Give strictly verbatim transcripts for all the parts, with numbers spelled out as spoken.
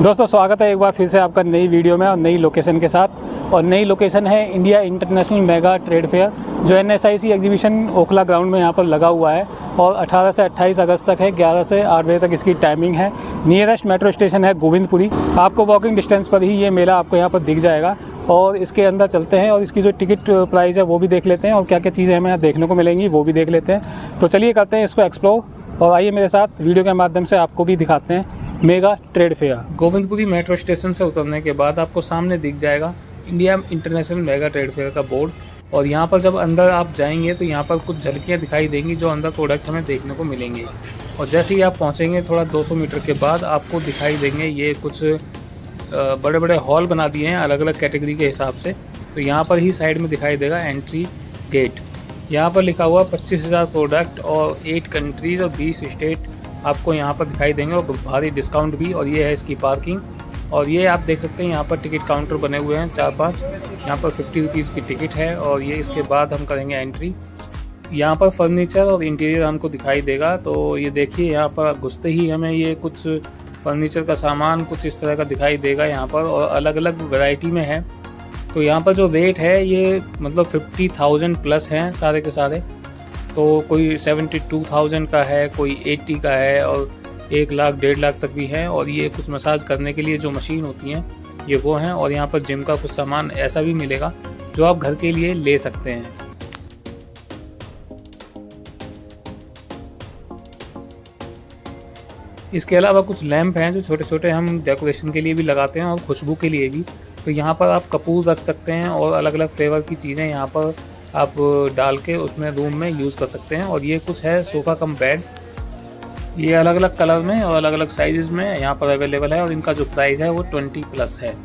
दोस्तों स्वागत है एक बार फिर से आपका नई वीडियो में और नई लोकेशन के साथ। और नई लोकेशन है India international mega trade fair जो N S I C exhibition Okhla ground में यहाँ पर लगा हुआ है और अठारह से अट्ठाईस अगस्त तक है। ग्यारह से आठ बजे तक इसकी टाइमिंग है। नियरेस्ट मेट्रो स्टेशन है गोविंदपुरी। आपको वॉकिंग डिस्टेंस पर ही ये मेला आपको यहाँ पर दिख जाएगा। और इसके अंदर चलते हैं और इसकी जो टिकट प्राइस है वो भी देख लेते हैं और क्या क्या चीज़ें हमें यहाँ देखने को मिलेंगी वो भी देख लेते हैं। तो चलिए करते हैं इसको एक्सप्लोर और आइए मेरे साथ वीडियो के माध्यम से आपको भी दिखाते हैं mega trade fair. Govindpuri metro station से उतरने के बाद आपको सामने दिख जाएगा India international mega trade fair का बोर्ड। और यहाँ पर जब अंदर आप जाएंगे तो यहाँ पर कुछ झलकियाँ दिखाई देंगी जो अंदर प्रोडक्ट हमें देखने को मिलेंगे। और जैसे ही आप पहुँचेंगे थोड़ा दो सौ मीटर के बाद आपको दिखाई देंगे ये कुछ बड़े बड़े हॉल बना दिए हैं अलग अलग कैटेगरी के हिसाब से। तो यहाँ पर ही साइड में दिखाई देगा एंट्री गेट। यहाँ पर लिखा हुआ पच्चीस हज़ार प्रोडक्ट और एट कंट्रीज़ और बीस स्टेट आपको यहाँ पर दिखाई देंगे और भारी डिस्काउंट भी। और ये है इसकी पार्किंग। और ये आप देख सकते हैं यहाँ पर टिकट काउंटर बने हुए हैं चार पांच। यहाँ पर फिफ्टी रुपीज़ की टिकट है और ये इसके बाद हम करेंगे एंट्री। यहाँ पर फर्नीचर और इंटीरियर हमको दिखाई देगा। तो ये देखिए यहाँ पर घुसते ही हमें ये कुछ फर्नीचर का सामान कुछ इस तरह का दिखाई देगा यहाँ पर और अलग अलग वैरायटी में है। तो यहाँ पर जो रेट है ये मतलब फिफ्टी थाउजेंड प्लस हैं सारे के सारे। तो कोई सेवेंटी टू थाउजेंड का है, कोई एट्टी का है और एक लाख डेढ़ लाख तक भी है। और ये कुछ मसाज करने के लिए जो मशीन होती हैं ये वो हैं। और यहाँ पर जिम का कुछ सामान ऐसा भी मिलेगा जो आप घर के लिए ले सकते हैं। इसके अलावा कुछ लैंप हैं जो छोटे छोटे हम डेकोरेशन के लिए भी लगाते हैं और खुशबू के लिए भी। तो यहाँ पर आप कपूर रख सकते हैं और अलग अलग फ्लेवर की चीज़ें यहाँ पर आप डाल के उसमें रूम में यूज़ कर सकते हैं। और ये कुछ है सोफ़ा कम बेड। ये अलग अलग कलर में और अलग अलग साइज़ में यहाँ पर अवेलेबल है और इनका जो प्राइस है वो ट्वेंटी प्लस है।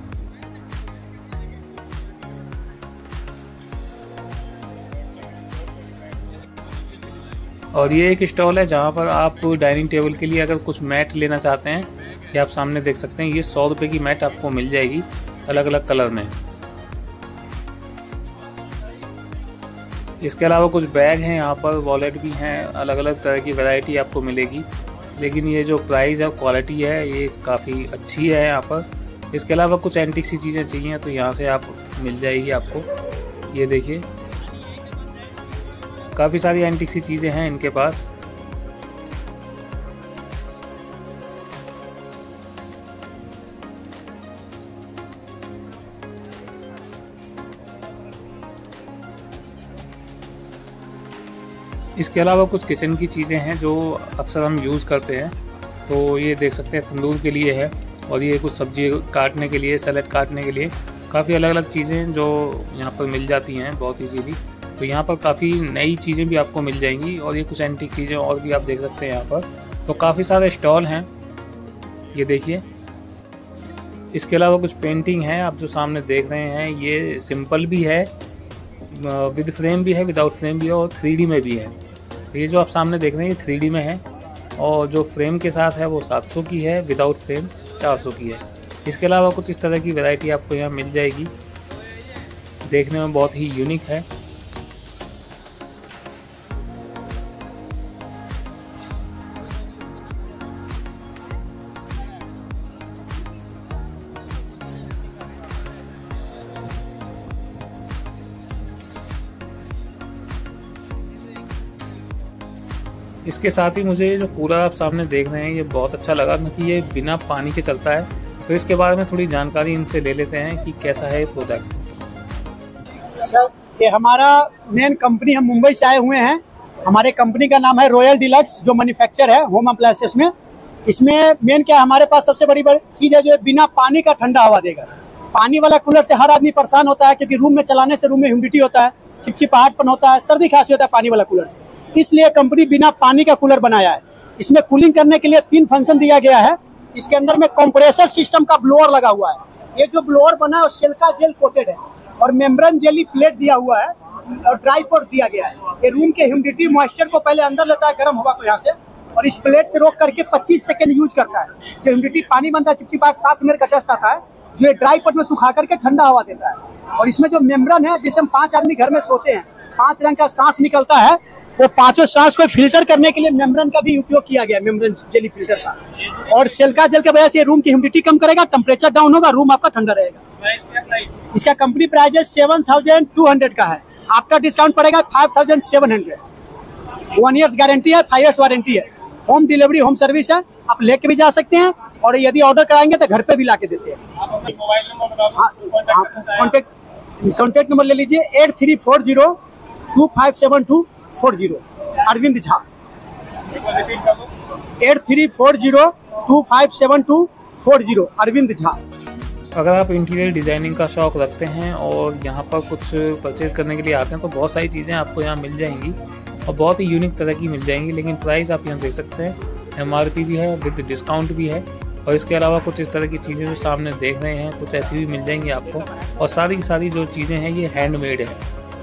और ये एक स्टॉल है जहाँ पर आप डाइनिंग टेबल के लिए अगर कुछ मैट लेना चाहते हैं ये आप सामने देख सकते हैं। ये सौ रुपये की मैट आपको मिल जाएगी अलग अलग कलर में। इसके अलावा कुछ बैग हैं यहाँ पर, वॉलेट भी हैं, अलग अलग तरह की वैरायटी आपको मिलेगी। लेकिन ये जो प्राइस है क्वालिटी है ये काफ़ी अच्छी है यहाँ पर। इसके अलावा कुछ एंटीक सी चीज़ें चाहिए तो यहाँ से आप मिल जाएगी आपको। ये देखिए काफ़ी सारी एंटीक सी चीज़ें हैं इनके पास। इसके अलावा कुछ किचन की चीज़ें हैं जो अक्सर हम यूज़ करते हैं। तो ये देख सकते हैं तंदूर के लिए है और ये कुछ सब्जी काटने के लिए, सैलेड काटने के लिए काफ़ी अलग अलग चीज़ें जो यहाँ पर मिल जाती हैं बहुत इजीली। तो यहाँ पर काफ़ी नई चीज़ें भी आपको मिल जाएंगी और ये कुछ एंटीक चीज़ें और भी आप देख सकते हैं यहाँ पर। तो काफ़ी सारे स्टॉल हैं ये देखिए। इसके अलावा कुछ पेंटिंग है आप जो सामने देख रहे हैं। ये सिंपल भी है, विद फ्रेम भी है, विदाउट फ्रेम भी है और थ्री डी में भी है। ये जो आप सामने देख रहे हैं ये थ्री डी में है और जो फ्रेम के साथ है वो सात सौ की है, विदाउट फ्रेम चार सौ की है। इसके अलावा कुछ इस तरह की वैरायटी आपको यहाँ मिल जाएगी। देखने में बहुत ही यूनिक है। इसके साथ ही मुझे जो पूरा आप सामने देख रहे हैं ये बहुत अच्छा लगा क्योंकि ये बिना पानी के चलता है। तो इसके बारे में थोड़ी जानकारी इनसे ले लेते हैं कि कैसा है ये प्रोडक्ट। सर ये हमारा मेन कंपनी, हम मुंबई से आए हुए हैं। हमारे कंपनी का नाम है रॉयल डिलक्स जो मैन्युफैक्चर है होम अप्लायंसेस में। इसमें मेन क्या हमारे पास सबसे बड़ी बड़ी चीज़ है जो बिना पानी का ठंडा हवा देगा। पानी वाला कूलर से हर आदमी परेशान होता है क्योंकि रूम में चलाने से रूम में ह्यूमिडिटी होता है, चिपचिपाहटपन होता है, सर्दी खांसी होता है पानी वाला कूलर से। इसलिए कंपनी बिना पानी का कूलर बनाया है। इसमें कूलिंग करने के लिए तीन फंक्शन दिया गया है। इसके अंदर में कंप्रेसर सिस्टम का ब्लोअर लगा हुआ है। ये जो ब्लोअर बना है वो सिलिका जेल कोटेड है और मेम्ब्रेन जेली प्लेट दिया हुआ है और ड्राई पोर्ट दिया गया है। ये रूम के ह्यूमिडिटी मॉइस्चर को पहले अंदर लेता है गर्म हवा को यहाँ से और इस प्लेट से रोक करके पच्चीस सेकेंड यूज करता है। जो ह्यूमिडिटी पानी बनता है चिपचिपाहट सात मिनट का डस्ट आता है जो ये ड्राई पोर्ट में सुखा करके ठंडा हवा देता है। और इसमें जो मेम्ब्रेन है जिसे हम पांच आदमी घर में सोते हैं पांच रंग का सांस निकलता है, वो पांचों सांस को फिल्टर करने के लिए मेम्ब्रेन का भी उपयोग किया गया, मेम्ब्रेन जेली फिल्टर का। और सिलिका जेल की वजह से रूम की ह्यूमिडिटी कम करेगा, टेम्परेचर डाउन होगा, रूम आपका ठंडा रहेगा। इसका कंपनी प्राइस है सेवन थाउजेंड टू हंड्रेड का है, आफ्टर डिस्काउंट पड़ेगा five thousand seven hundred. One years guarantee है, फाइव ईयर्स वारंटी है, होम डिलीवरी होम सर्विस है, आप लेके भी जा सकते हैं और यदि ऑर्डर कराएंगे तो घर पे भी ला के देते हैं। कॉन्टेक्ट कॉन्टेक्ट नंबर ले लीजिए eight three four zero two five seven two four zero, Arvind Jha. Eight three four zero two five seven two four zero, Arvind Jha. अगर आप इंटीरियर डिज़ाइनिंग का शौक़ रखते हैं और यहाँ पर कुछ परचेज़ करने के लिए आते हैं तो बहुत सारी चीज़ें आपको यहाँ मिल जाएंगी और बहुत ही यूनिक तरह की मिल जाएंगी। लेकिन प्राइस आप यहाँ देख सकते हैं, एम आर पी भी है, विद डिस्काउंट भी है। और इसके अलावा कुछ इस तरह की चीज़ें जो सामने देख रहे हैं कुछ ऐसी भी मिल जाएंगी आपको। और सारी की सारी जो चीज़ें हैं ये हैंडमेड है।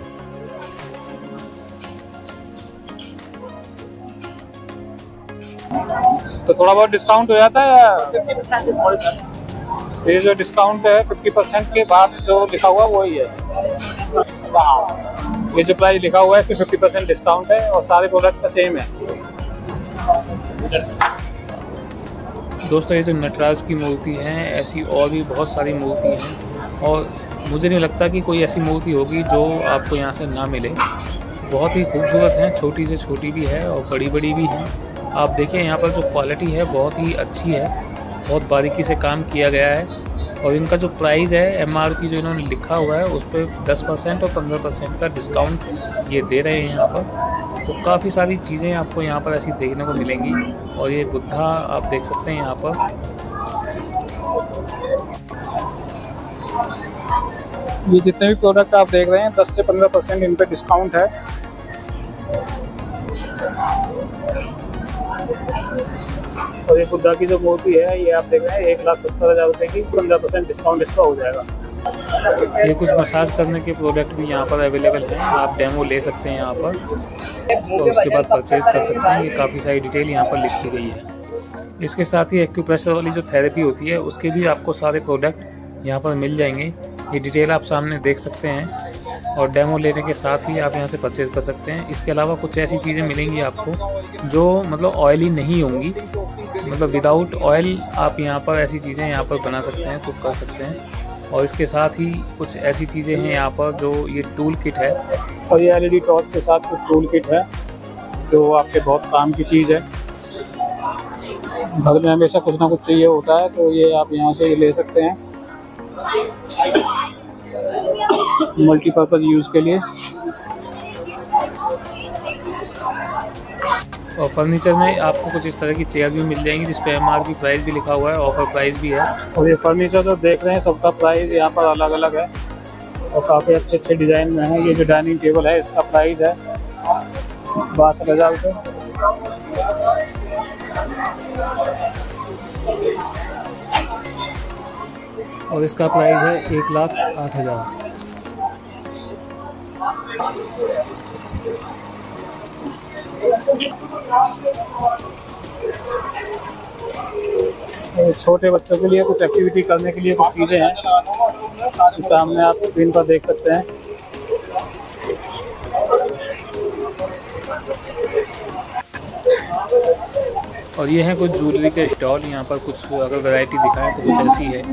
तो थोड़ा बहुत डिस्काउंट हो जाता है या ये जो डिस्काउंट है फिफ्टी परसेंट के बाद जो लिखा हुआ वही है। ये जो प्राइस लिखा हुआ है इसमें फिफ्टी परसेंट डिस्काउंट है और सारे प्रोडक्ट का सेम है। दोस्तों ये जो नटराज की मूर्ति है, ऐसी और भी बहुत सारी मूर्ति हैं और मुझे नहीं लगता कि कोई ऐसी मूर्ति होगी जो आपको यहाँ से ना मिले। बहुत ही खूबसूरत हैं, छोटी से छोटी भी है और बड़ी बड़ी भी हैं। आप देखिए यहाँ पर जो क्वालिटी है बहुत ही अच्छी है, बहुत बारीकी से काम किया गया है। और इनका जो प्राइस है एम आर पी जो इन्होंने लिखा हुआ है उस पर दस परसेंट और पंद्रह परसेंट का डिस्काउंट ये दे रहे हैं यहाँ पर। तो काफ़ी सारी चीज़ें आपको यहाँ पर ऐसी देखने को मिलेंगी। और ये बुद्धा आप देख सकते हैं यहाँ पर। ये जितने भी प्रोडक्ट आप देख रहे हैं दस से पंद्रह परसेंट इन पर डिस्काउंट है। और ये बुद्धा की जो मूर्ति है ये आप देख रहे हैं एक लाख सत्तर हज़ार रुपये की, पंद्रह परसेंट डिस्काउंट इसका हो जाएगा। ये कुछ मसाज करने के प्रोडक्ट भी यहाँ पर अवेलेबल हैं, आप डेमो ले सकते हैं यहाँ पर तो उसके बाद परचेज कर सकते हैं। ये काफ़ी सारी डिटेल यहाँ पर लिखी गई है। इसके साथ ही एक्यूप्रेशर वाली जो थेरेपी होती है उसके भी आपको सारे प्रोडक्ट यहाँ पर मिल जाएंगे। ये डिटेल आप सामने देख सकते हैं और डेमो लेने के साथ ही आप यहाँ से परचेज़ कर सकते हैं। इसके अलावा कुछ ऐसी चीज़ें मिलेंगी आपको जो मतलब ऑयली नहीं होंगी, मतलब विदाउट ऑयल आप यहाँ पर ऐसी चीज़ें यहाँ पर बना सकते हैं, कुक कर सकते हैं। और इसके साथ ही कुछ ऐसी चीज़ें हैं यहाँ पर जो ये टूल किट है और ये एल ई डी टॉर्च के साथ कुछ टूल किट है जो आपके बहुत काम की चीज़ है। घर में हमेशा कुछ ना कुछ चाहिए होता है तो ये आप यहाँ से ये ले सकते हैं मल्टीपर्पज़ यूज़ के लिए। और फर्नीचर में आपको कुछ इस तरह की चेयर भी मिल जाएंगी जिस पे एम आर पी प्राइस भी लिखा हुआ है, ऑफर प्राइस भी है। और ये फर्नीचर जो देख रहे हैं सबका प्राइस यहाँ पर अलग अलग है और काफ़ी अच्छे अच्छे डिज़ाइन में है। ये जो डाइनिंग टेबल है इसका प्राइस है बासठ हज़ार रुपये। और इसका प्राइस है एक लाख आठ हज़ार। छोटे बच्चों के लिए कुछ एक्टिविटी करने के लिए कुछ चीज़ें हैं, सामने आप स्क्रीन पर देख सकते हैं। और ये है कुछ ज्वेलरी के स्टॉल, यहाँ पर कुछ अगर वैरायटी दिखाएं तो कुछ ऐसी है।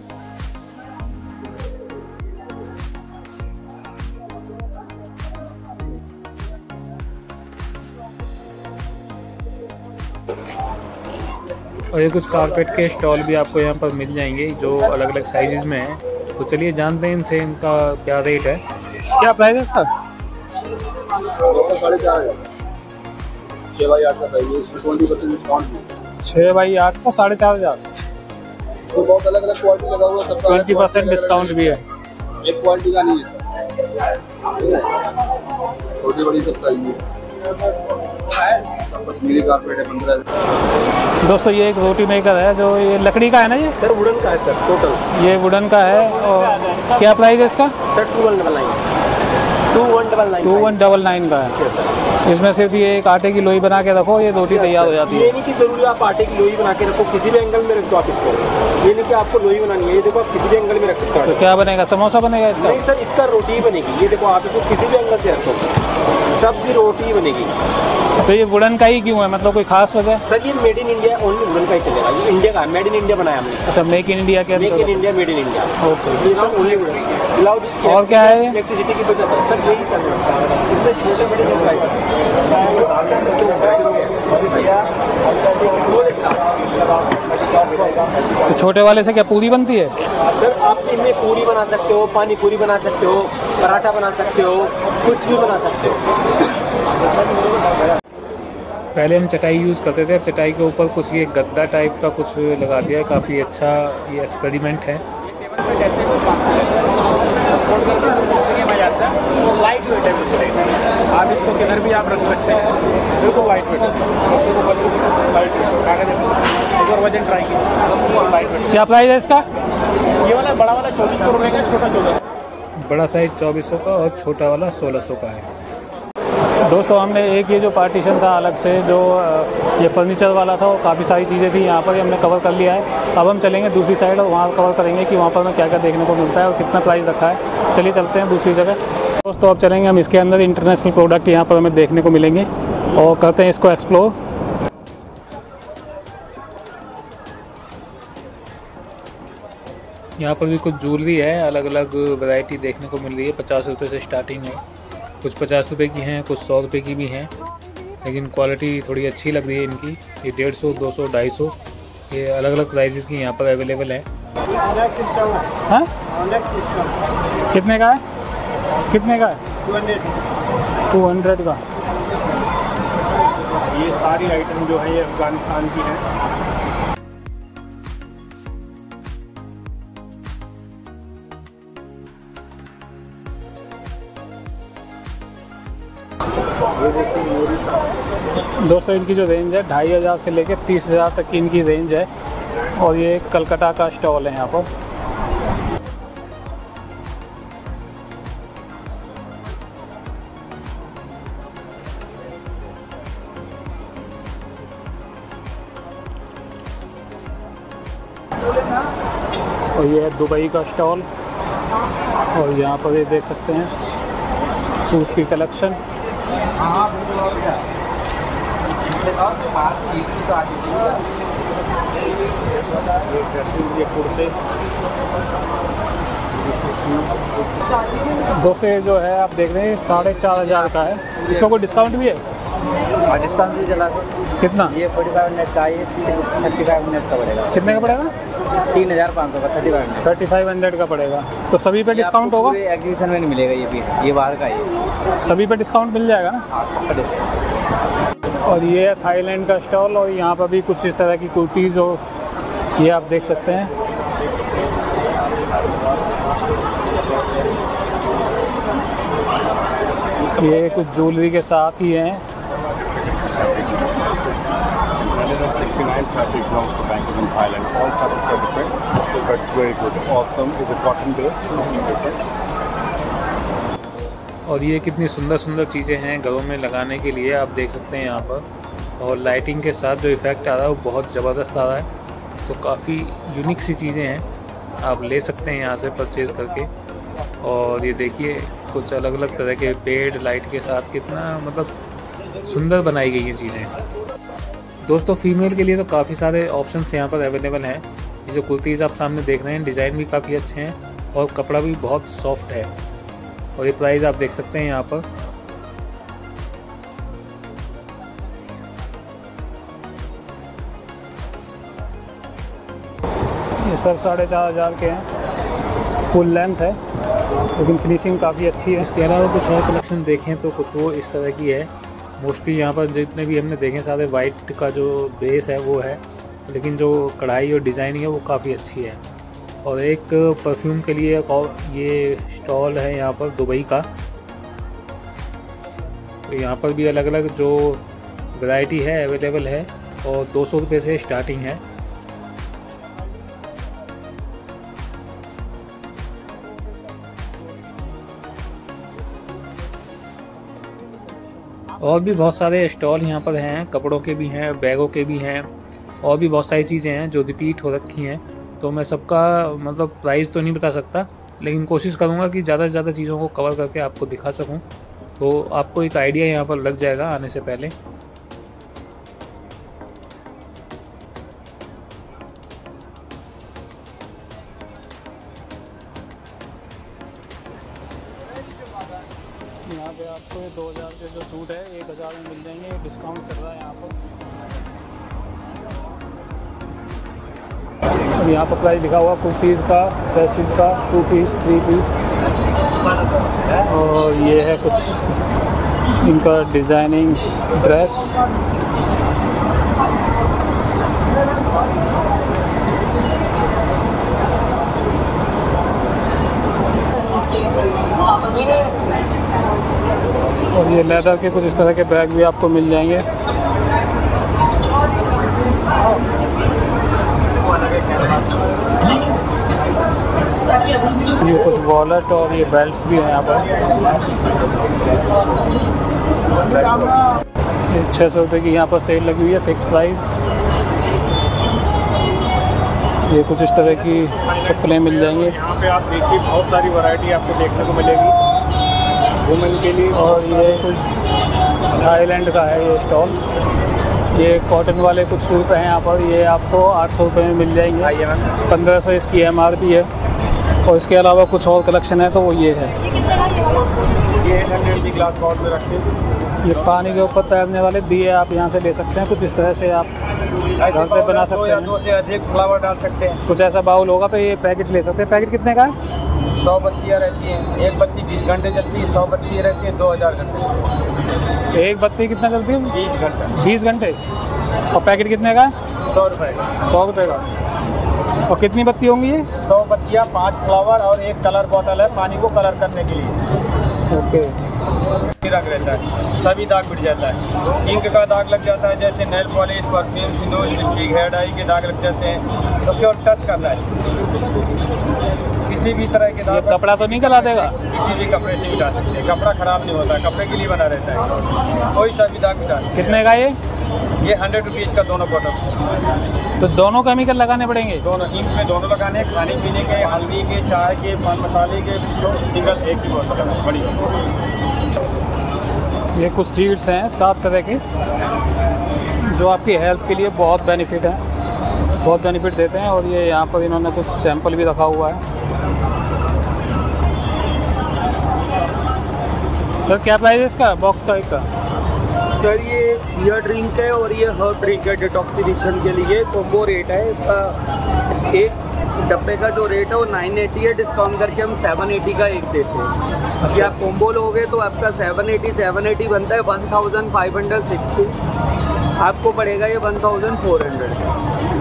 और ये कुछ कारपेट के स्टॉल भी आपको यहाँ पर मिल जाएंगे जो अलग अलग साइजेस में हैं। तो चलिए जानते हैं इनसे इनका क्या रेट है, क्या प्राइस है इसका। साढ़े चार हज़ार छः बाई आठ का प्राइस है, इसमें ट्वेंटी परसेंट डिस्काउंट। छः बाई आठ का साढ़े चार हज़ार तो बहुत अलग अलग क्वालिटी लगा हुआ है, सबका ट्वेंटी परसेंट डिस्काउंट भी है। एक क्वालिटी का नहीं है सर, छोटी बड़ी सब चाहिए। कश्मीरी कारपेट है पंद्रह हज़ार। दोस्तों ये एक रोटी मेकर है जो ये लकड़ी का है ना, ये सर वुडन का है सर, टोटल ये वुडन का है। और क्या प्राइस है इसका? Sir two one double nine two one double nine two one double nine का है। इसमें सिर्फ ये एक आटे की लोई बना के रखो, ये रोटी तैयार हो जाती है। ये नहीं कि जरूरी आप आटे की लोई बना के रखो, किसी भी एंगल में रख दो आप इसको। ये नहीं कि आपको लोई बनानी है, ये देखो आप किसी भी एंगल में रख सकते हो। तो क्या बनेगा, समोसा बनेगा इसका? नहीं सर, इसका रोटी ही बनेगी। ये देखो आप इसको किसी भी एंगल से रखो, सब की रोटी ही बनेगी। तो ये वुडन का ही क्यों है, मतलब कोई खास वजह? सर ये made in India, only wooden का ही चलेगा। ये इंडिया का, मेड इन इंडिया बनाया हमने। अच्छा, मेक इन इंडिया के make in India, made in India. Okay. ये सब ओनली वुडन। और क्या है? इलेक्ट्रिसिटी की बचत है सर, यही सर। इसमें छोटे बड़े तो छोटे वाले से क्या पूरी बनती है? सर आप इनमें पूरी बना सकते हो, पानी पूरी बना सकते हो, पराठा बना सकते हो, कुछ भी बना सकते हो। पहले हम चटाई यूज़ करते थे, अब चटाई के ऊपर कुछ ये गद्दा टाइप का कुछ लगा दिया है। काफ़ी अच्छा ये एक्सपेरिमेंट है। लाइट वेट है, आप इसको किधर भी आप रख सकते हैं, बिल्कुल लाइट वेट है। लाइट वेट, वजन ट्राई कीजिए, लाइट वेट। क्या प्राइस है इसका? ये वाला बड़ा वाला चौबीस सौ रुपये का, छोटा चौदह सौ। बड़ा साइज चौबीस सौ का और छोटा वाला सोलह सौ का है। दोस्तों हमने एक ये जो पार्टीशन था अलग से, जो ये फर्नीचर वाला था, वो काफ़ी सारी चीज़ें थी यहाँ पर, ये हमने कवर कर लिया है। अब हम चलेंगे दूसरी साइड और वहाँ कवर करेंगे कि वहाँ पर हमें क्या क्या देखने को मिलता है और कितना प्राइस रखा है। चलिए चलते हैं दूसरी जगह। दोस्तों अब चलेंगे हम इसके अंदर, इंटरनेशनल प्रोडक्ट यहाँ पर हमें देखने को मिलेंगे और करते हैं इसको एक्सप्लोर। यहाँ पर भी कुछ ज्वेलरी है, अलग अलग वैरायटी देखने को मिल रही है। पचास रुपये से स्टार्टिंग है, कुछ पचास रुपये की हैं, कुछ सौ रुपये की भी हैं, लेकिन क्वालिटी थोड़ी अच्छी लग रही है इनकी। ये डेढ़ सौ, दो सौ, ढाई सौ, ये अलग अलग प्राइजेस की यहाँ पर अवेलेबल है। हाँ? कितने का है? कितने का है? Two hundred. टू हंड्रेड का। ये सारी आइटम जो है ये अफगानिस्तान की है। दोस्तों इनकी जो रेंज है ढाई हज़ार से लेकर तीस हज़ार तक की इनकी रेंज है और ये कलकत्ता का स्टॉल है यहाँ पर। और ये है दुबई का स्टॉल और यहाँ पर ये देख सकते हैं सूट की कलेक्शन। ये कुर्ते दोस्तों ये जो है आप देख रहे हैं साढ़े चार हज़ार का है, इसमें कोई डिस्काउंट भी है? और डिस्काउंट भी चला कितना? ये फोर्टी फाइव मिनट का, ये थर्टी फाइव मिनट का पड़ेगा। कितने का पड़ेगा? तीन हज़ार पाँच सौ का, thirty five minute thirty five hundred का पड़ेगा। तो सभी पे डिस्काउंट होगा? एग्जीबिशन में नहीं मिलेगा ये पीस, ये बाहर का है। सभी पे डिस्काउंट मिल जाएगा ना? हाँ सब पे डिस्काउंट। और ये है थाईलैंड का स्टॉल और यहाँ पर भी कुछ इस तरह की कुर्तीज़ और ये आप देख सकते हैं। ये कुछ ज्वेलरी के साथ ही हैं। sixty-nine fabric belongs to Bangkok in Thailand. All fabrics are different, but it's very good. Awesome. Is a cotton base. और ये कितनी सुंदर सुंदर चीज़ें हैं घरों में लगाने के लिए, आप देख सकते हैं यहाँ पर। और लाइटिंग के साथ जो इफ़ेक्ट आ रहा है वो बहुत ज़बरदस्त आ रहा है। तो काफ़ी यूनिक सी चीज़ें हैं, आप ले सकते हैं यहाँ से परचेज़ करके। और ये देखिए कुछ अलग अलग तरह के पेड़ लाइट के साथ, कितना मतलब सुंदर बनाई गई ये चीज़ें। दोस्तों फीमेल के लिए तो काफ़ी सारे ऑप्शंस यहाँ पर अवेलेबल हैं। ये जो कुर्तीज़ आप सामने देख रहे हैं डिज़ाइन भी काफ़ी अच्छे हैं और कपड़ा भी बहुत सॉफ्ट है। और ये प्राइस आप देख सकते हैं यहाँ पर। ये सब साढ़े चार हज़ार के हैं, फुल लेंथ है लेकिन फिनिशिंग काफ़ी अच्छी है। इसके अलावा कुछ और कलेक्शन देखें तो कुछ वो इस तरह की है। मोस्टली यहाँ पर जितने भी हमने देखे सारे वाइट का जो बेस है वो है, लेकिन जो कढ़ाई और डिज़ाइनिंग है वो काफ़ी अच्छी है। और एक परफ्यूम के लिए ये स्टॉल है यहाँ पर दुबई का। तो यहाँ पर भी अलग अलग जो वैरायटी है अवेलेबल है और दो सौ रुपये से स्टार्टिंग है। और भी बहुत सारे स्टॉल यहाँ पर हैं, कपड़ों के भी हैं, बैगों के भी हैं, और भी बहुत सारी चीज़ें हैं जो रिपीट हो रखी हैं। तो मैं सबका मतलब प्राइस तो नहीं बता सकता, लेकिन कोशिश करूँगा कि ज़्यादा से ज़्यादा चीज़ों को कवर करके आपको दिखा सकूँ, तो आपको एक आइडिया यहाँ पर लग जाएगा आने से पहले। यहाँ पे आपको दो हज़ार के जो सूट है एक हज़ार में मिल जाएंगे, डिस्काउंट चल रहा है यहाँ पर। अब यहाँ पर प्राइस लिखा हुआ कुर्तीज़ का, ड्रेसेस का, टू पीस, थ्री पीस, और ये है कुछ इनका डिज़ाइनिंग ड्रेस। और ये लेदर के कुछ इस तरह के बैग भी आपको मिल जाएंगे। ये कुछ वॉलेट और ये बेल्ट्स भी हैं यहाँ पर। ये छः सौ रुपये की यहाँ पर सेल लगी हुई है, फिक्स प्राइस। ये कुछ इस तरह की चप्पलें मिल जाएंगी। यहाँ पे आप देखिए बहुत सारी वैरायटी आपको देखने को मिलेगी वुमेन के लिए। और ये कुछ थाईलैंड का है ये स्टॉल। ये कॉटन वाले कुछ सूट हैं यहाँ पर, ये आपको आठ सौ रुपये में मिल जाएंगे। पंद्रह सौ इसकी एम आर पी है। और इसके अलावा कुछ और कलेक्शन है तो वो ये है। ये एट हंड्रेड की ग्लास बॉल में रखते हैं। ये पानी के ऊपर तैरने वाले दिए आप यहाँ से ले सकते हैं। कुछ इस तरह से आप घर पे बना सकते हैं। दो से अधिक फ्लावर डाल सकते हैं। कुछ ऐसा बाउल होगा तो ये पैकेट ले सकते हैं। पैकेट कितने का है? सौ बत्तियाँ रहती हैं, एक बत्ती बीस घंटे चलती है, सौ बत्ती रहती है दो हज़ार घंटे। एक बत्ती कितना चलती है? बीस घंटे। बीस घंटे। और पैकेट कितने का है? सौ रुपये का। सौ रुपये का। और कितनी बत्ती होंगी ये? सौ बत्तियाँ, पाँच फ्लावर और एक कलर बोतल है पानी को कलर करने के लिए। ओके। रंग रहता है, सभी दाग मिट जाता है। इंक का दाग लग जाता है, जैसे nail polish, perfume, sindoor, lipstick, hair dye के दाग लग जाते हैं, तो केवल टच करना है। किसी भी तरह के दाग कपड़ा तो नहीं गला देगा? किसी भी कपड़े से मिटा सकते हैं। कपड़ा खराब नहीं होता, कपड़े के लिए बना रहता है, कोई सा भी दाग मिटा। कितने का ये? ये हंड्रेड रुपीज़ का दोनों बॉटल। तो दोनों केमिकल लगाने पड़ेंगे? दोनों इंक में दोनों लगाने, खाने पीने के, हल्दी के, चाय के, पान मसाले के, तो सिंगल एक ही बोतल है बड़ी। ये कुछ सीड्स हैं सात तरह के जो आपकी हेल्थ के लिए बहुत बेनिफिट है, बहुत बेनिफिट देते हैं। और ये यहाँ पर इन्होंने कुछ सैंपल भी रखा हुआ है। सर क्या प्राइस है इसका बॉक्स का एक का? सर ये चिया ड्रिंक है और ये हर्ब ड्रिंक है डिटॉक्सिफिकेशन के लिए। कॉम्बो रेट है इसका, एक डब्बे का जो रेट है वो नाइन एटी है, डिस्काउंट करके हम सेवन एटी का एक देते हैं। अगर आप कॉम्बो लोगे तो आपका सेवन एटी सेवन एटी बनता है one thousand five hundred sixty, आपको पड़ेगा ये वन थाउजेंड फोर हंड्रेड।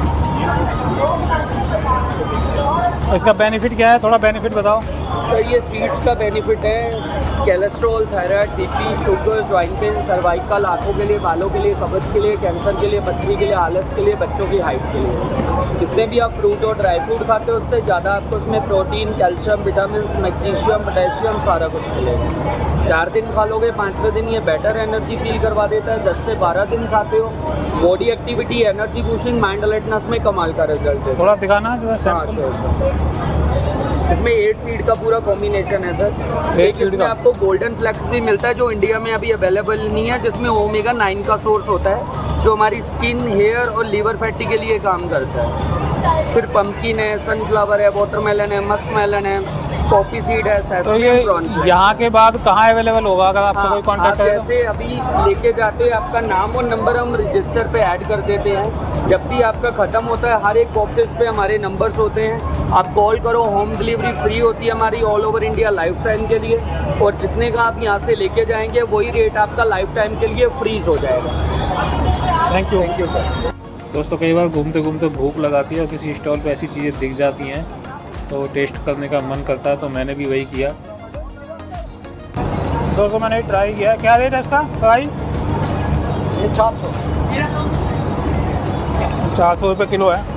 इसका बेनिफिट क्या है, थोड़ा बेनिफिट बताओ। सर ये सीड्स का बेनिफिट है cholesterol, thyroid, TP, sugar, joint pain, cervical, आँखों के लिए, बालों के लिए, कब्ज के लिए, कैंसर के लिए, पथरी के लिए, आलस के लिए, बच्चों की हाइट के लिए। जितने भी आप फ्रूट और ड्राई फ्रूट खाते हो उससे ज़्यादा आपको उसमें protein, calcium, vitamin, magnesium, potassium सारा कुछ मिलेगा। चार दिन खा लोगे, पाँचवें दिन ये बेटर एनर्जी फील करवा देता है। दस से बारह दिन खाते हो, body activity, energy boosting, mind alertness में कमाल का रिजल्ट है। थोड़ा दिखाना। इसमें एट सीड का पूरा कॉम्बिनेशन है सर। एक इसमें आपको गोल्डन फ्लेक्स भी मिलता है जो इंडिया में अभी अवेलेबल नहीं है, जिसमें ओमेगा नाइन का सोर्स होता है जो हमारी स्किन, हेयर और लीवर फैटी के लिए काम करता है। फिर पम्पकिन है, सनफ्लावर है, वाटरमेलन है, मस्क मेलन है, कॉफी सीड है, तो ये यहाँ के बाद कहाँ अवेलेबल होगा अगर आपसे हाँ, कोई कांटेक्ट करे? जैसे अभी लेके जाते हैं आपका नाम और नंबर हम रजिस्टर पे ऐड कर देते हैं। जब भी आपका ख़त्म होता है हर एक बॉक्सेस पे हमारे नंबर्स होते हैं, आप कॉल करो, होम डिलीवरी फ्री होती है हमारी all over India lifetime के लिए। और जितने का आप यहाँ से लेके जाएंगे वही रेट आपका लाइफ टाइम के लिए फ्रीज हो जाएगा। Thank you. Thank you sir. दोस्तों कई बार घूमते घूमते भूख लगाती है और किसी स्टॉल पे ऐसी चीज़ें दिख जाती हैं तो टेस्ट करने का मन करता है, तो मैंने भी वही किया। दोस्तों मैंने ट्राई किया। क्या रेट है इसका फ्राई? ये चार सौ चार सौ रुपये किलो है।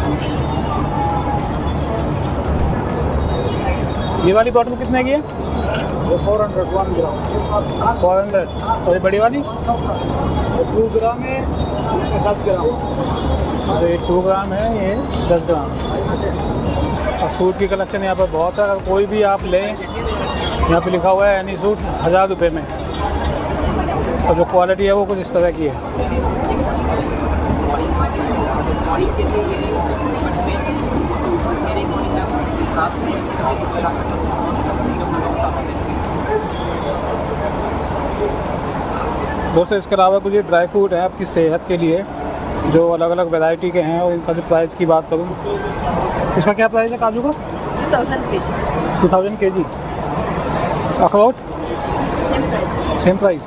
ये वाली बॉटल कितने की है? Four hundred one gram. Four hundred. और ये बड़ी वाली टू ग्राम है, इसमें दस ग्राम। तो ये टू ग्राम है, ये दस ग्राम। और सूट की कलेक्शन यहाँ पर बहुत है। अगर कोई भी आप लें, यहाँ पे लिखा हुआ है एनी सूट हज़ार रुपये में। और जो क्वालिटी है वो कुछ इस तरह की है। दोस्तों इसके अलावा कुछ ये ड्राई फ्रूट है आपकी सेहत के लिए, जो अलग अलग वैरायटी के हैं। और इनका जो प्राइस की बात करूँ, इसका क्या प्राइस है काजू का? टू थाउजेंड के जी। टू थाउजेंड के जी। अखरोट सेम प्राइस।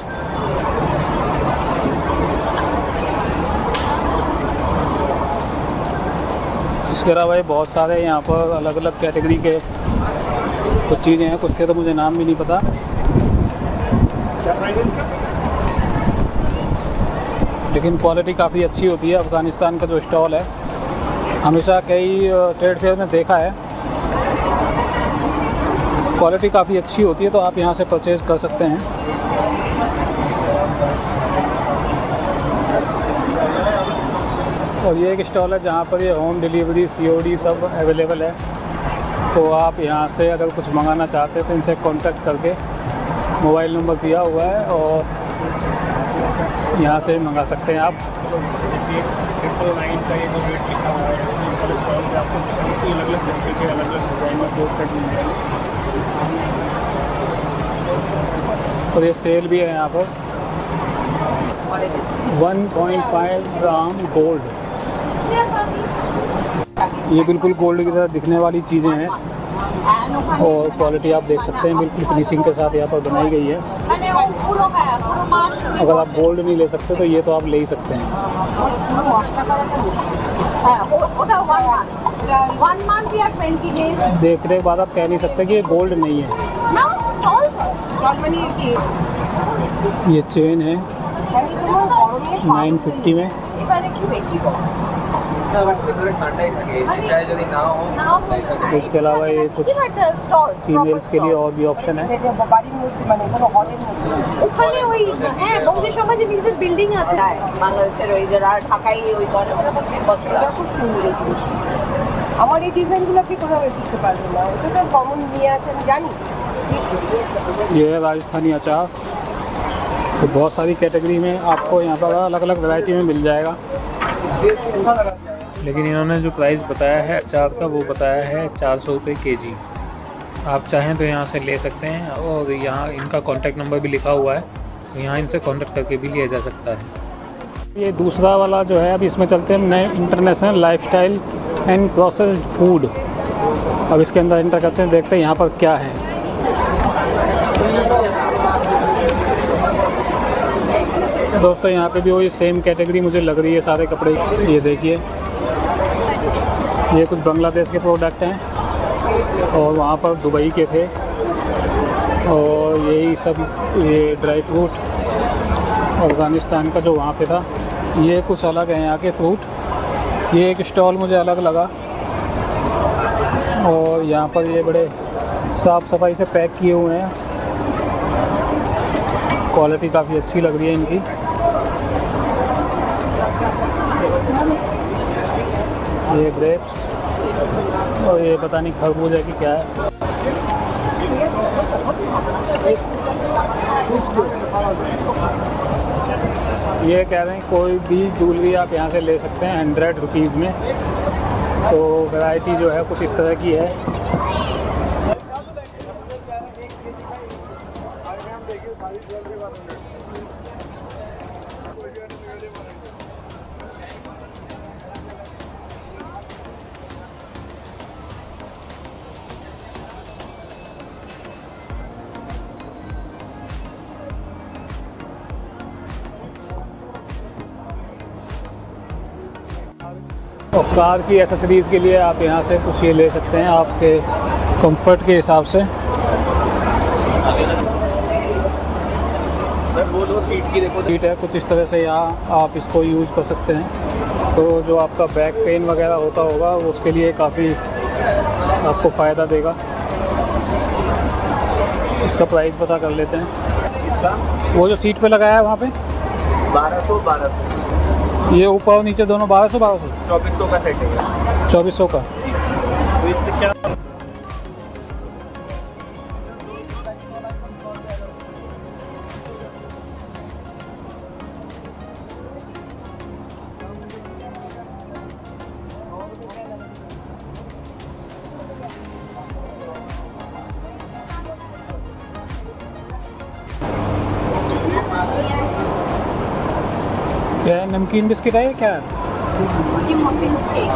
इसके अलावा ये बहुत सारे यहाँ पर अलग अलग कैटेगरी के कुछ चीज़ें हैं, कुछ के तो मुझे नाम भी नहीं पता। लेकिन क्वालिटी काफ़ी अच्छी होती है। अफ़गानिस्तान का जो स्टॉल है, हमेशा कई ट्रेड फेयर में देखा है, क्वालिटी काफ़ी अच्छी होती है, तो आप यहाँ से परचेज़ कर सकते हैं। और ये एक स्टॉल है जहाँ पर ये होम डिलीवरी सीओडी सब अवेलेबल है। तो आप यहाँ से अगर कुछ मंगाना चाहते हैं तो इनसे कांटेक्ट करके, मोबाइल नंबर दिया हुआ है, और यहाँ से मंगा सकते हैं आप। ट्रिपल नाइन का ये जो रेट लिखा हुआ है, इस पर स्टॉल पे आपको अलग अलग तरीके के अलग अलग डिज़ाइन में कोट सेट मिल जाएंगे। और ये सेल भी है यहाँ पर। One point five gram gold, ये बिल्कुल गोल्ड की तरह दिखने वाली चीज़ें हैं। और क्वालिटी आप देख सकते हैं, बिल्कुल फिनिशिंग के साथ यहाँ पर बनाई गई है। अगर आप गोल्ड नहीं ले सकते तो ये तो आप ले ही सकते हैं। देखने के बाद आप कह नहीं सकते कि ये गोल्ड नहीं है। ये चेन है नाइन फिफ्टी में। इसके अलावा ये कुछ फीमेल्स के लिए और भी ऑप्शन है। बिल्डिंग বাংলাদেশের ওই যারা ঢাকায় ওই করে এটা খুব সুন্দর। আমার এই ডিজাইনগুলো আপনি কোথাও দেখতে পারবেন না, এটা তো কমন নিয়ে আছে আমি জানি। ये है राजस्थानी अचार। तो बहुत सारी कैटेगरी में आपको यहाँ पर अलग अलग वैरायटी में मिल जाएगा। लेकिन इन्होंने जो प्राइस बताया है अचार का, वो बताया है चार सौ रुपये के जी। आप चाहें तो यहाँ से ले सकते हैं। और यहाँ इनका कॉन्टैक्ट नंबर भी लिखा हुआ है, तो यहाँ इनसे कॉन्टैक्ट करके भी लिया जा सकता है। ये दूसरा वाला जो है, अब इसमें चलते हैं नए international lifestyle and processed food. अब इसके अंदर एंटर करते हैं, देखते हैं यहाँ पर क्या है। दोस्तों यहाँ पे भी वही सेम कैटेगरी मुझे लग रही है सारे कपड़े। ये देखिए, ये कुछ बांग्लादेश के प्रोडक्ट हैं और वहाँ पर दुबई के थे। और यही सब, ये ड्राई फ्रूट अफ़गानिस्तान का जो वहाँ पे था। ये कुछ अलग है यहाँ के फ्रूट। ये एक स्टॉल मुझे अलग लगा। और यहाँ पर ये बड़े साफ़ सफाई से पैक किए हुए हैं। क्वालिटी काफ़ी अच्छी लग रही है इनकी। ये ग्रेप्स और ये पता नहीं खरबूजा की क्या है। ये कह रहे हैं कोई भी ज्वेलरी आप यहाँ से ले सकते हैं हंड्रेड रुपीज़ में। तो वैरायटी जो है कुछ इस तरह की है। और कार की एसेसरीज़ के लिए आप यहाँ से कुछ ये ले सकते हैं आपके कंफर्ट के हिसाब से। सर वो दो सीट की देखो, सीट है कुछ इस तरह से, यहाँ आप इसको यूज़ कर सकते हैं। तो जो आपका बैक पेन वगैरह होता होगा उसके लिए काफ़ी आपको फ़ायदा देगा। इसका प्राइस पता कर लेते हैं। इसका वो जो सीट पे लगाया है वहाँ पे बारह सौ बारह सौ ये ऊपर और नीचे दोनों बारह सौ बारह सौ चौबीस सौ का सेट है। चौबीस सौ का। तो इससे क्या क्या है, नमकीन बिस्किट है ये क्या है? ये मफिन्स केक।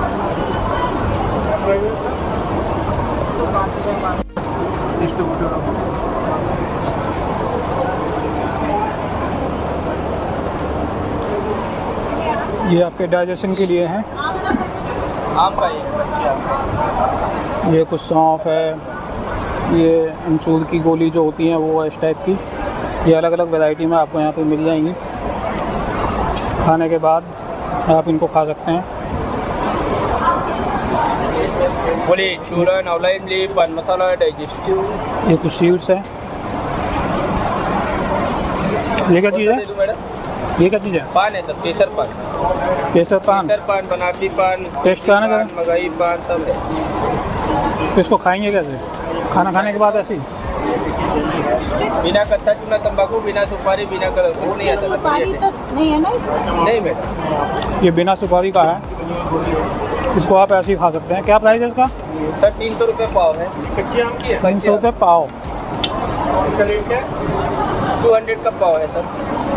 ये आपके डाइजेशन के लिए हैं। आम का ये बच्चे आम। ये कुछ सौंफ है, ये अमचूर की गोली जो होती हैं वो इस टाइप की। ये अलग अलग वैरायटी में आपको यहाँ पे मिल जाएंगी। खाने के बाद आप इनको खा सकते हैं। बोले चूरन आंवला इमली पान मसाला डाइजेस्टिव। ये कुछ सीड्स हैं। ये क्या चीज़ है? मैडम ये क्या चीज़ है? पान है सर, केसर पान। केसर पान। केसर पान, बनाती पान, टेस्ट कराना पान, जरा। मगई पान सब है। तो इसको खाएंगे कैसे? खाना खाने के बाद ऐसे ही? बिना कच्चा चूना तंबाकू, बिना सुपारी, बिना कलर कुछ नहीं आता। सुपारी तो नहीं है ना इसमें? नहीं मैडम, ये बिना सुपारी का है। इसको आप ऐसे ही खा सकते हैं। क्या प्राइस है इसका? सर तीन सौ रुपये पाव है। कच्ची आम की है। तीन सौ रुपये पाव। इसका रेट क्या है? टू हंड्रेड का पाव है सर।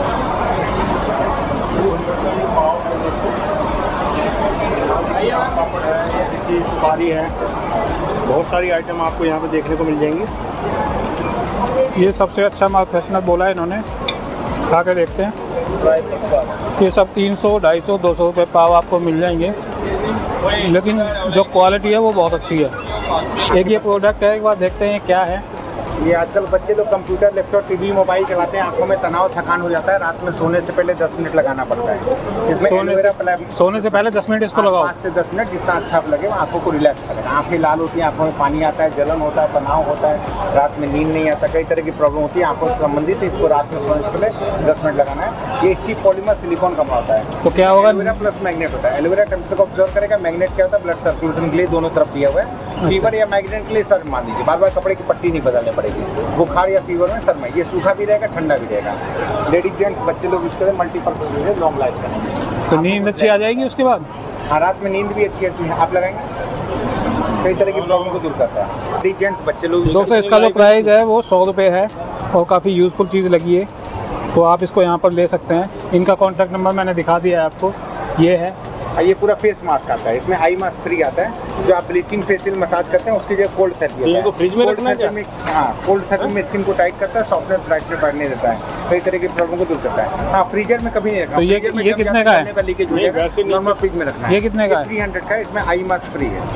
सुपारी है, बहुत सारी आइटम आपको यहाँ पे देखने को मिल जाएंगी। ये सबसे अच्छा माल फ्रेशनर बोला है इन्होंने, खा के देखते हैं। ये सब तीन सौ, ढाई सौ, दो सौ रुपये पाव आपको मिल जाएंगे, लेकिन जो क्वालिटी है वो बहुत अच्छी है। एक ये प्रोडक्ट है, एक बार देखते हैं क्या है। ये आजकल बच्चे लोग कंप्यूटर, लैपटॉप, टीवी, मोबाइल चलाते हैं, आंखों में तनाव, थकान हो जाता है। रात में सोने से पहले दस मिनट लगाना पड़ता है। इसमें सोने एलोवेरा से, प्लाई- सोने से पहले दस मिनट इसको लगाओ। पाँच से दस मिनट जितना अच्छा लगे आंखों को रिलैक्स करेगा। आंखें लाल होती हैं, आंखों में पानी आता है, जलन होता है, तनाव होता है, रात में नींद नहीं आता, कई तरह की प्रॉब्लम होती है आंखों से संबंधित। इसको रात में सोने से पहले दस मिनट लगाना है। ये स्टीप पॉलीमर सिलिकॉन का होता है। तो क्या होगा? एलोवेरा प्लस मैग्नेट होता है। एलोवेरा टेम्परेचर को ऑब्जर्व करेगा, मैग्नेट क्या होता है? ब्लड सर्कुलेशन के लिए दोनों तरफ दिया हुआ है। फीवर या माइग्रेन के लिए सर मान लीजिए, बार बार कपड़े की पट्टी नहीं बदलनी पड़ेगी। बुखार या फीवर में सर में ये सूखा भी रहेगा, ठंडा भी रहेगा। लेडीज जेंट्स बच्चे लोग यूज करें, मल्टीपर्पज लॉन्ग लाइफ का। तो नींद अच्छी आ जाएगी उसके बाद? हाँ, रात में नींद भी अच्छी आती है। आप लगाएंगे, कई तरह की प्रॉब्लम को दूर करता है। लेडीज जेंट्स बच्चे लोग। दोस्तों इसका जो प्राइस है वो सौ रुपये है और काफ़ी यूज़फुल चीज़ लगी है, तो आप इसको यहाँ पर ले सकते हैं। इनका कॉन्टैक्ट नंबर मैंने दिखा दिया है आपको, ये है। ये पूरा फेस मास्क आता है, इसमें आई मास्क फ्री आता है। जो आप ब्लीचिंग फेशियल मसाज करते हैं उसके लिए कोल्ड थेरेपी तो फ्रिज में रखना है? हाँ, कोल्ड थेरेपी में स्किन को टाइट करता है, सॉफ्टनेस ब्राइटनेस बढ़ने देता है, कई तरह की प्रॉब्लम को दूर करता है। हाँ, फ्रीजर में कभी नहीं रखना। तो ये- फ्रीजर में ये जब कितने जाता का है? है लीकेज हो जाएगा, नॉर्मल फ्रिज में रखना है। ये कितने का है? थ्री हंड्रेड का है। इसमें आई मास्क फ्री है,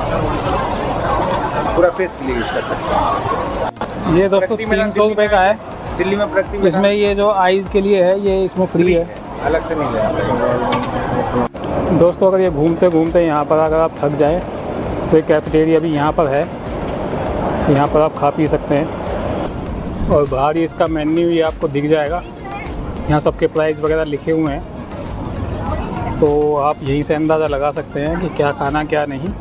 पूरा फेस के लिए यूज करते हैं। ये दोस्तों तीन सौ रुपये का है। दिल्ली में प्रगति इसमें ये जो आईज के लिए है ये इसमें फ्री है, अलग से नहीं है। दोस्तों अगर ये घूमते घूमते यहाँ पर अगर आप थक जाए तो एक कैफेटेरिया भी यहाँ पर है, यहाँ पर आप खा पी सकते हैं। और बाहर ही इसका मेन्यू ये आपको दिख जाएगा, यहाँ सबके प्राइस वगैरह लिखे हुए हैं, तो आप यहीं से अंदाज़ा लगा सकते हैं कि क्या खाना क्या नहीं।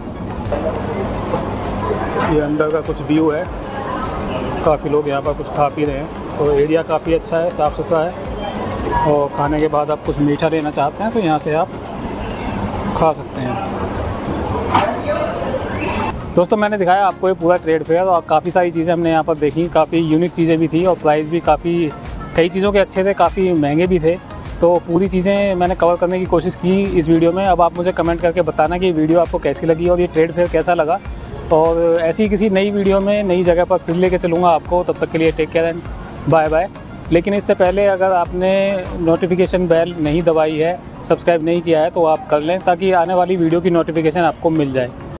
ये अंदर का कुछ व्यू है, काफ़ी लोग यहाँ पर कुछ खा पी रहे हैं, तो एरिया काफ़ी अच्छा है, साफ़ सुथरा है। और खाने के बाद आप कुछ मीठा लेना चाहते हैं तो यहाँ से आप खा सकते हैं। दोस्तों मैंने दिखाया आपको ये पूरा ट्रेड फेयर, और काफ़ी सारी चीज़ें हमने यहाँ पर देखी, काफ़ी यूनिक चीज़ें भी थी और प्राइस भी काफ़ी, कई चीज़ों के अच्छे थे, काफ़ी महंगे भी थे। तो पूरी चीज़ें मैंने कवर करने की कोशिश की इस वीडियो में। अब आप मुझे कमेंट करके बताना कि ये वीडियो आपको कैसी लगी और ये ट्रेड फेयर कैसा लगा। और ऐसी किसी नई वीडियो में नई जगह पर फिर लेके चलूँगा आपको। तब तक के लिए take care and bye bye. लेकिन इससे पहले अगर आपने नोटिफिकेशन बेल नहीं दबाई है, सब्सक्राइब नहीं किया है, तो आप कर लें ताकि आने वाली वीडियो की नोटिफिकेशन आपको मिल जाए।